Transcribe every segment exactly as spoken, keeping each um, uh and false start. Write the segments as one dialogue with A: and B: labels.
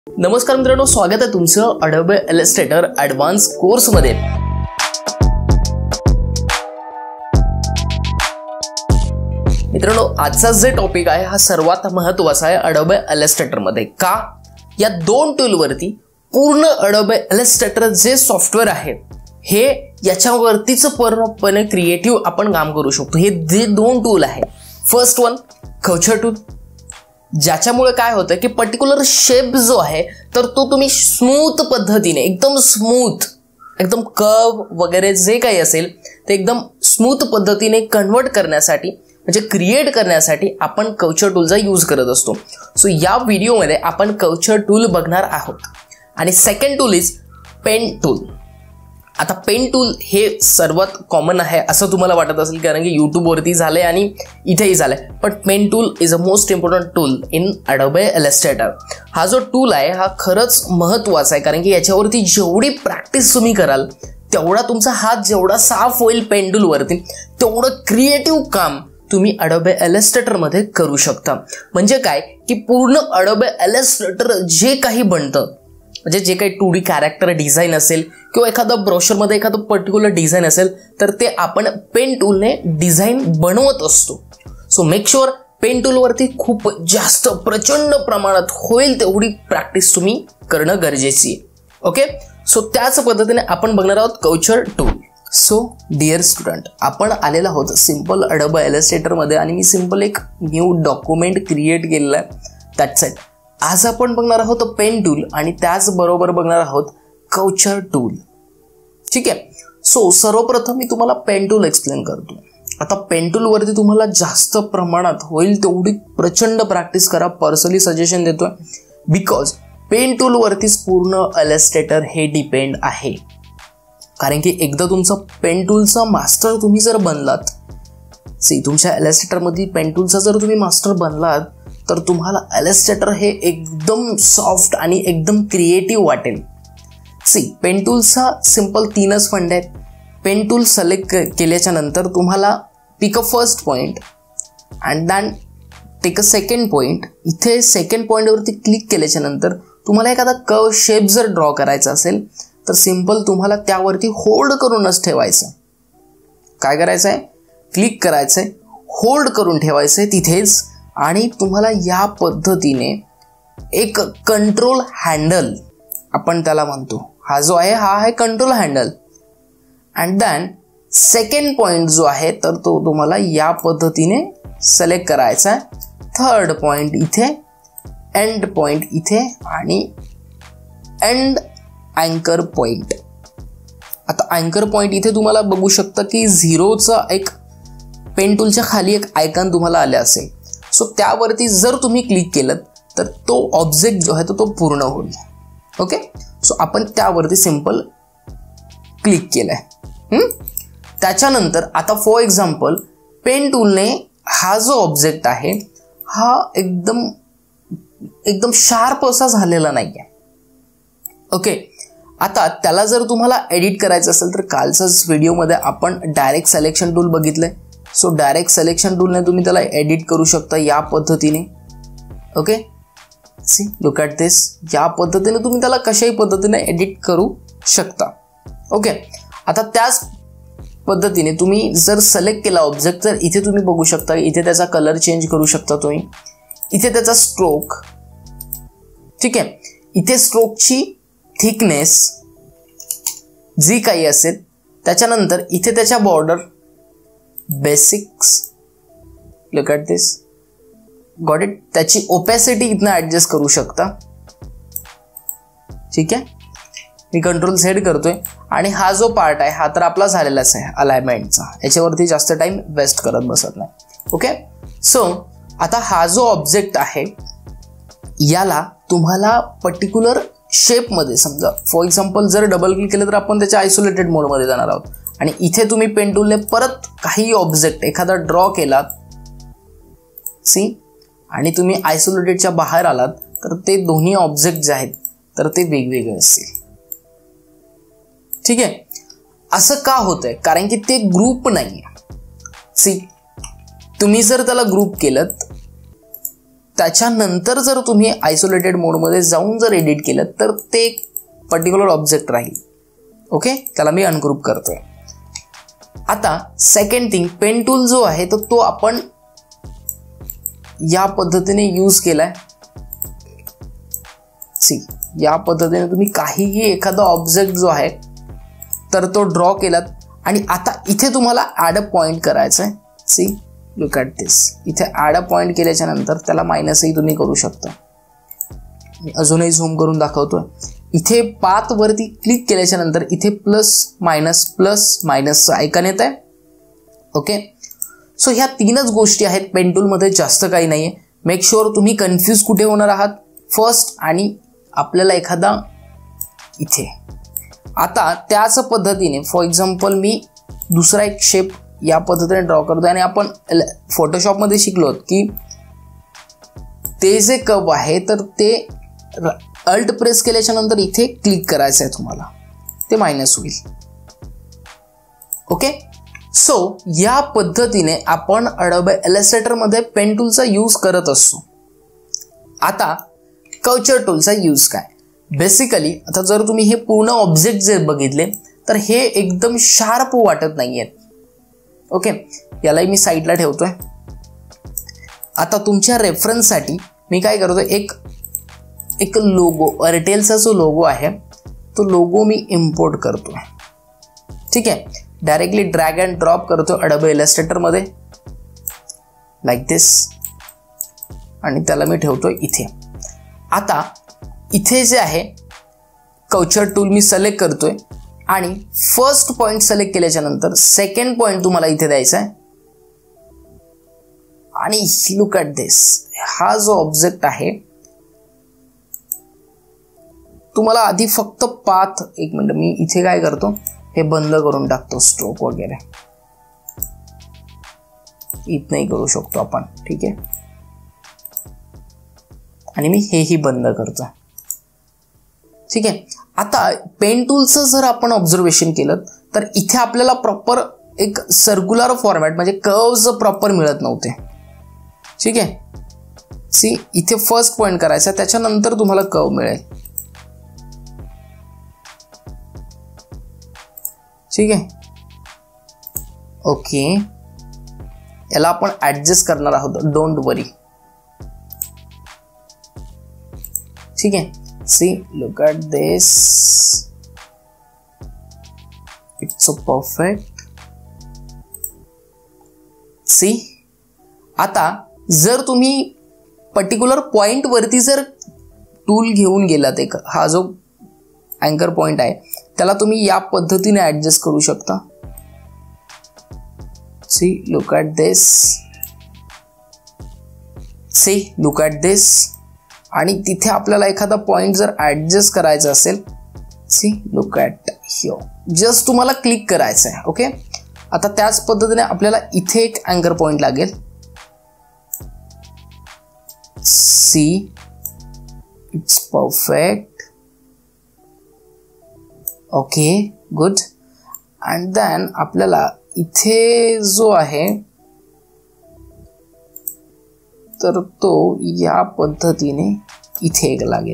A: नमस्कार मित्रांनो, स्वागत आहे तुमचं अडोबे इलस्ट्रेटर ॲडव्हान्स कोर्समध्ये। मित्रांनो, आजचा जे टॉपिक आहे हा सर्वात महत्त्वाचा आहे अडोबे इलस्ट्रेटर मध्ये। का? या दोन टूल वरती पूर्ण अडोबे इलस्ट्रेटर जे सॉफ्टवेअर आहे हे याच्यावरतीच पूर्णपणे क्रिएटिव्ह आपण काम करू शकतो। हे जे दोन टूल आहे, फर्स्ट वन कर्व्चर टूल, ज्याच्यामुळे काय होतं की पर्टिक्युलर शेप जो आहे तर तो तुम्ही स्मूथ पद्धतीने, एकदम स्मूथ, एकदम कर्व वगैरे जे काही असेल ते एकदम स्मूथ पद्धतीने कन्वर्ट करण्यासाठी, म्हणजे क्रिएट करण्यासाठी आपण कर्व्चर टूलचा यूज करत असतो। सो या व्हिडिओमध्ये आपण कर्व्चर टूल बघणार आहोत। आणि second tool is pen tool. आता पेन टूल हे सर्वात कॉमन आहे असं तुम्हाला वाटत असेल, कारण की यूट्यूबवरती झालंय आणि इथेही झालंय, पण pen tool is a most important tool in Adobe Illustrator. हा जो टूल आहे हा खरंच महत्त्वाचा आहे, कारण की याच्यावरती जेवढी प्रॅक्टिस तुम्ही कराल तेवढा तुमचा हात जेवढा साफ होईल पेन टूलवरती, तेवढं क्रिएटिव्ह काम तुम्ही अडोबे इलस्ट्रेटर मध्ये करू शकता। म्हणजे काय की पूर्ण अडोबे इलस्ट्रेटर जे काही बनतं, म्हणजे जे काही टू डी कॅरेक्टर डिझाईन असेल किंवा एखादं ब्रोशरमध्ये एखादं पर्टिक्युलर डिझाईन असेल तर ते आपण पेन टूलने डिझाईन बनवत असतो। सो मेक शुअर पेन टूलवरती खूप जास्त प्रचंड प्रमाणात होईल तेवढी प्रॅक्टिस तुम्ही करणं गरजेची आहे। ओके, सो त्याच पद्धतीने आपण बघणार आहोत curvature tool. So dear student, आपण आलेलो आहोत सिंपल अडोबे इलस्ट्रेटरमध्ये आणि मी सिंपल एक न्यू डॉक्युमेंट क्रिएट केलेला आहे, दॅट्स इट। आज आपण बघणार आहोत पेन टूल आणि त्याचबरोबर बघणार आहोत कर्व्चर टूल, ठीक आहे। सो सर्वप्रथम मी तुम्हाला पेन टूल एक्सप्लेन करतो। आता पेन टूलवरती तुम्हाला जास्त प्रमाणात होईल तेवढी प्रचंड प्रॅक्टिस करा, पर्सनली सजेशन देतोय, बिकॉज पेन टूलवरतीच पूर्ण इलस्ट्रेटर हे डिपेंड आहे। कारण की एकदा तुमचं पेन टूलचा मास्टर तुम्ही जर बनलात, सी तुमच्या इलस्ट्रेटरमध्ये पेन टूलचा जर तुम्ही मास्टर बनलात तर तुम्हाला इलस्ट्रेटर हे एकदम सॉफ्ट आणि एकदम क्रिएटिव्ह वाटेल। सी पेन टूलचा सिंपल तीनच फंडे आहेत। पेन टूल सिलेक्ट केल्याच्या नंतर तुम्हाला pick a first point and then take a second point. इथे सेकंड पॉइंटवरती क्लिक केल्याच्या नंतर तुम्हाला एखादा कर्व शेप जर ड्रॉ करायचा असेल तर सिंपल तुम्हाला त्यावरती होल्ड करूनच ठेवायचं। काय करायचं आहे? क्लिक करायचं आहे, होल्ड करून ठेवायचं आहे तिथेच, आणि तुम्हाला या पद्धतीने एक कंट्रोल हँडल आपण त्याला म्हणतो, हा जो आहे हा आहे control handle. And then second point जो आहे तर तो तुम्हाला या पद्धतीने सिलेक्ट करायचा आहे। थर्ड पॉइंट इथे, एंड पॉइंट इथे आणि एंड अँकर पॉइंट। आता अँकर पॉइंट इथे तुम्हाला बघू शकता की झिरोचा एक पेन टूलच्या खाली एक आयकॉन तुम्हाला आले असेल। सो त्यावरती जर तुम्ही क्लिक केलं तर तो ऑब्जेक्ट जो आहे तो तो पूर्ण होईल। ओके, सो आपण त्यावरती सिंपल क्लिक केलंय। त्याच्यानंतर आता फॉर एक्झाम्पल पेन टूलने हा जो ऑब्जेक्ट आहे हा एकदम एकदम शार्प असा झालेला नाहीये। ओके, आता त्याला जर तुम्हाला एडिट करायचं असेल तर कालच्याच व्हिडिओमध्ये आपण डायरेक्ट सिलेक्शन टूल बघितलंय। सो डायरेक्ट सिलेक्शन टूलने तुम्ही त्याला एडिट करू शकता या पद्धतीने। Okay, see look at this, या पद्धतीने तुम्ही त्याला कशाही पद्धतीने एडिट करू शकता। ओके, आता त्याच पद्धतीने तुम्ही जर सिलेक्ट केला ऑब्जेक्ट तर इथे तुम्ही बघू शकता, इथे त्याचा कलर चेंज करू शकता तुम्ही, इथे त्याचा स्ट्रोक, ठीक आहे, इथे स्ट्रोकची थिकनेस जी काही असेल, त्याच्यानंतर इथे त्याच्या border, basics, look at this, got it, त्याची ओपॅसिटी इथनं ॲडजस्ट करू शकता, ठीक आहे। मी कंट्रोल झेड करतोय आणि हा जो पार्ट आहे हा तर आपला झालेलाच आहे अलाइनमेंटचा, याच्यावरती जास्त टाइम वेस्ट करत बसत नाही। ओके, सो आता हा जो ऑब्जेक्ट आहे याला तुम्हाला पर्टिक्युलर शेपमध्ये, समजा फॉर एक्झाम्पल जर डबल क्लिक केलं तर आपण त्याच्या आयसोलेटेड मोडमध्ये जाणार आहोत, आणि इथे तुम्ही पेन टूलने परत काही ऑब्जेक्ट एखादा ड्रॉ केलात, सी, आणि तुम्ही आयसोलेटेडच्या बाहेर आलात तर ते दोन्ही ऑब्जेक्ट जे आहेत तर ते वेगवेगळे असतील, ठीक आहे। असं का होतंय? कारण की ते ग्रुप नाहीये। सी, तुम्ही जर त्याला ग्रुप केलं त्याच्यानंतर जर तुम्ही आयसोलेटेड मोडमध्ये जाऊन जर एडिट केलं तर ते पर्टिक्युलर ऑब्जेक्ट राहील. ओके, त्याला मी अनग्रुप करतोय. आता सेकंड थिंग, पेन टूल जो आहे तर तो आपण या पद्धतीने यूज केलाय. सी, या पद्धतीने तुम्ही काहीही एखादा ऑब्जेक्ट जो आहे तर तो ड्रॉ केलात आणि आता इथे तुम्हाला ऍड अ पॉइंट करायचं आहे. See, look at this. इथे ऍड अ पॉइंट केल्याच्या नंतर त्याला मायनसही तुम्ही करू शकता. मी अजूनही झूम करून दाखवतोय. इथे पाथ वरती क्लिक केल्याच्या नंतर इथे प्लस मायनस प्लस मायनसचं आयकॉन येत आहे. ओके, सो ह्या तीनच गोष्टी आहेत पेन टूलमध्ये, जास्त काही नाही आहे. मेक शुअर तुम्ही कन्फ्यूज कुठे होणार आहात फर्स्ट, आणि आपल्याला एखादा इथे. आता त्याच पद्धतीने फॉर एक्झाम्पल मी दुसरा एक शेप या पद्धतीने ड्रॉ करतो. आणि आपण फोटोशॉपमध्ये शिकलो की ते जे कर्व आहे तर ते अल्ट प्रेस केल्याच्या नंतर इथे क्लिक करायचं आहे तुम्हाला, ते मायनस होईल. ओके, सो या पद्धतीने आपण अडोबे इलस्ट्रेटर मध्ये पेन टूलचा यूज करत असतो. आता कर्व्हचर टूलचा यूज काय? बेसिकली आता जर तुम्ही हे पूर्ण ऑब्जेक्ट जे बघितले तर हे एकदम शार्प वाटत नाहीयेत. ओके, यालाही मी साईडला ठेवतोय. आता तुमच्या रेफरन्ससाठी मी काय करतोय, एक एक लोगो, एअरटेलचा जो लोगो आहे तो लोगो मी इम्पोर्ट करतोय. ठीक आहे, डायरेक्टली ड्रॅग अँड ड्रॉप करतो अडोबे इलस्ट्रेटर मध्ये लाईक दिस, आणि त्याला मी ठेवतोय इथे. आता इथे जे आहे कर्व्हचर टूल मी सिलेक्ट करतोय आणि फर्स्ट पॉइंट सिलेक्ट केल्याच्या नंतर सेकंड पॉइंट तुम्हाला इथे द्यायचा आहे. आणि लुक ॲट दिस, हा जो ऑब्जेक्ट आहे तुम्हाला आधी फक्त पाथ, एक मिनिट मी इथे काय करतो, हे बंद करून टाकतो स्ट्रोक वगैरे, इथनही करू शकतो आपण. ठीक आहे, आणि मी हेही बंद करतो. ठीक आहे, आता पेन टूलचं जर आपण ऑब्झर्वेशन केलं तर इथे आपल्याला प्रॉपर एक सर्क्युलर फॉर्मॅट म्हणजे कर्व्स प्रॉपर मिळत नव्हते. ठीक आहे, सी इथे फर्स्ट पॉइंट करायचा, त्याच्यानंतर तुम्हाला कर्व मिळेल. ठीक आहे, ओके, याला आपण ऍडजस्ट करणार आहोत, डोंट वरी. ठीक आहे, see look at this, it's so perfect. See, आता जर तुम्ही पर्टिक्युलर पॉइंट वरती जर टूल घेऊन गेलात, एक हा जो अँकर पॉइंट आहे त्याला तुम्ही या पद्धतीने ऍडजस्ट करू शकता. See look at this, see look at this. आणि तिथे आपल्याला एखादा पॉइंट जर ऍडजस्ट करायचा असेल, see look at here, just तुम्हाला क्लिक करायचं आहे. ओके, आता त्याच पद्धतीने आपल्याला इथे एक अँकर पॉइंट लागेल. See, it's perfect. Okay, good. And then आपल्याला इथे जो आहे तर तो या पद्धतीने इथे एक लागेल.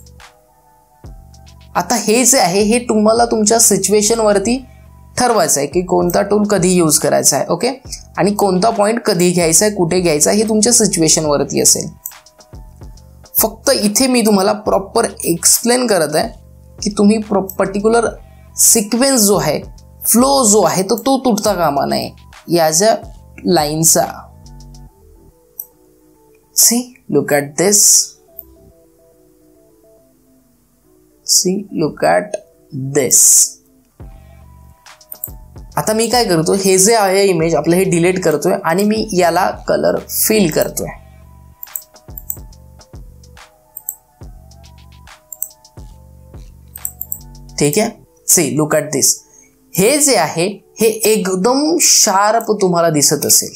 A: आता हे जे आहे हे तुम्हाला तुमच्या सिच्युएशन वरती ठरवायचं आहे की कोणता टूल कधी यूज करायचा आहे. ओके, आणि कोणता पॉइंट कधी घ्यायचा आहे, कुठे घ्यायचा आहे, हे तुमच्या सिच्युएशन वरती असेल. फक्त इथे मी तुम्हाला प्रॉपर एक्सप्लेन करत आहे की तुम्ही पर्टिक्युलर सिक्वेन्स जो आहे, फ्लो जो आहे तो तो तुटता कामा नये या ज्या लाईनचा. See look at this, see look at this. आता मी काय करतो, हे जे आहे इमेज आपलं हे डिलीट करतोय आणि मी याला कलर फिल करतोय. ठीक आहे, सी लुक ॲट दिस. हे जे आहे हे एकदम शार्प तुम्हाला दिसत असेल.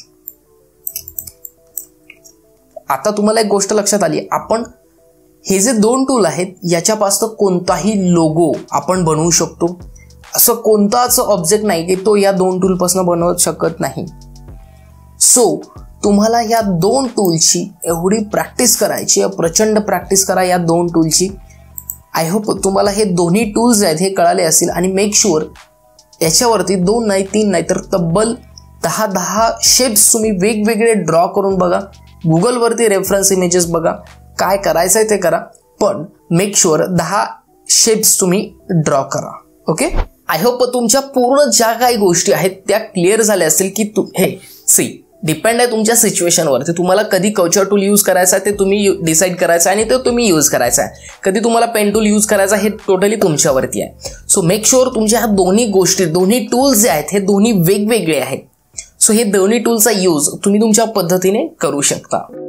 A: आता तुम्हाला एक गोष्ट लक्षात आली, आपण हे जे दोन टूल आहेत याच्यापासून कोणताही लोगो आपण बनवू शकतो. असं कोणताच ऑब्जेक्ट नाही की तो या दोन टूलपासून बनवू शकत नाही. सो तुम्हाला या दोन टूलची एवढी प्रॅक्टिस करायची, प्रचंड प्रॅक्टिस करा या दोन टूलची. आय होप तुम्हाला हे दोन्ही टूल्स आहेत हे कळाले असतील. आणि मेक शुअर याच्यावरती दोन नाही तीन नाही तर तब्बल दहा दहा शेप्स तुम्ही वेगवेगळे ड्रॉ करून बघा. गुगलवरती रेफरन्स इमेजेस बघा, काय करायचं आहे ते करा, पण मेक शुअर दहा शेप्स तुम्ही ड्रॉ करा. ओके, आय होप तुमच्या पूर्ण ज्या काही गोष्टी आहेत त्या क्लिअर झाल्या असतील की तू हे सी डिपेंड आहे तुमच्या सिच्युएशनवरती. तुम्हाला कधी कर्सर टूल यूज करायचा आहे ते तुम्ही डिसाईड करायचं आहे आणि ते तुम्ही यूज करायचा आहे. कधी तुम्हाला पेन टूल यूज करायचा हे टोटली तुमच्यावरती आहे. सो मेक शुअर तुमच्या ह्या दोन्ही गोष्टी, दोन्ही टूल्स जे आहेत हे दोन्ही वेगवेगळे आहेत. सो हे दोन्ही टूलचा यूज तुम्ही तुमच्या पद्धतीने करू शकता.